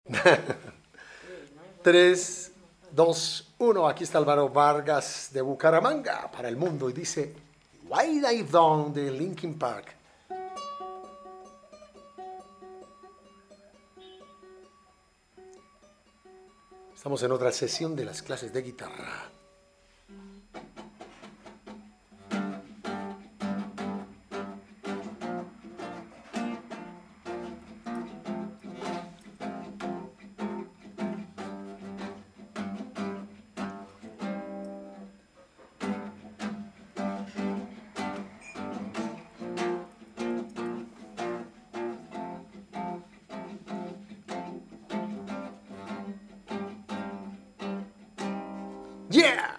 3, 2, 1. Aquí está Álvaro Vargas de Bucaramanga para el mundo y dice Why I Don't de Linkin Park. Estamos en otra sesión de las clases de guitarra. Yeah!